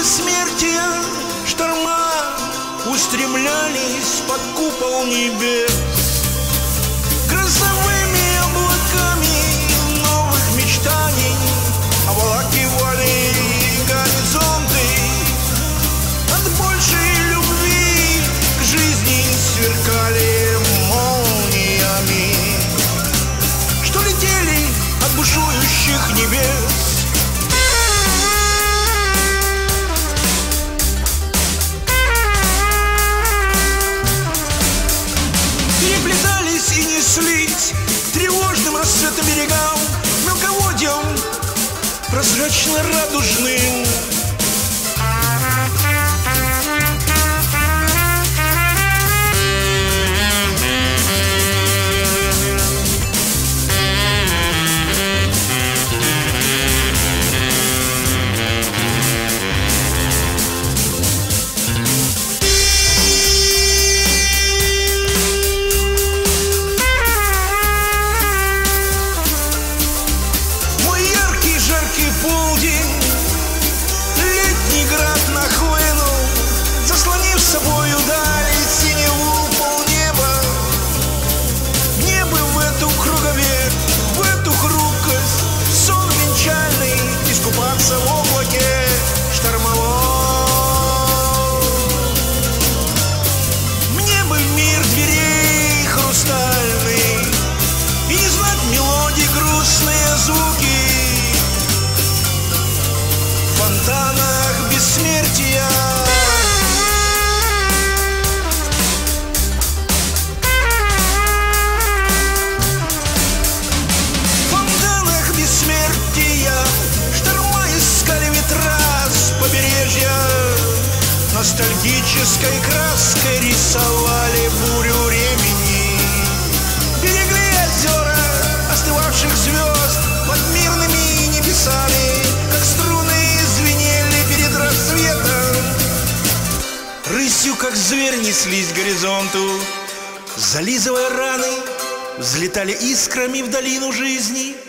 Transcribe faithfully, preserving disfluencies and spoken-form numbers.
бессмертия шторма устремлялись под купол небес. Грозовыми облаками новых мечтаний обволакивали горизонты. От большей любви к жизни сверкали молниями, что летели от бушующих небес. Переплетались и неслись тревожным рассветом берегам, мелководьем прозрачно-радужным. Летний град нахлынул, заслонив собою даль и синеву полнеба. Мне бы в эту круговерть, в эту хрупкость, сон венчальный, искупаться в облаке штормовом. Мне бы в мир дверей хрустальный и не знать мелодий грустные звуки в фонтанах бессмертия. В фонтанах бессмертия шторма искали ветра с побережья, ностальгической краской рисовали бурю времени. Берегли озера остывавших звезд под мирными небесами, как струны звенели перед рассветом. Рысью, как зверь, неслись к горизонту, зализывая раны, взлетали искрами в долину жизни.